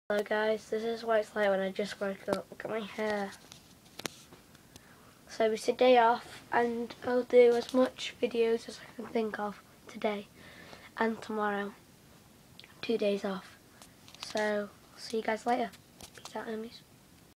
Hello guys, this is what it's like when I just woke up. Look at my hair. So it's a day off and I'll do as much videos as I can think of today and tomorrow. 2 days off. So, see you guys later. Peace out, homies.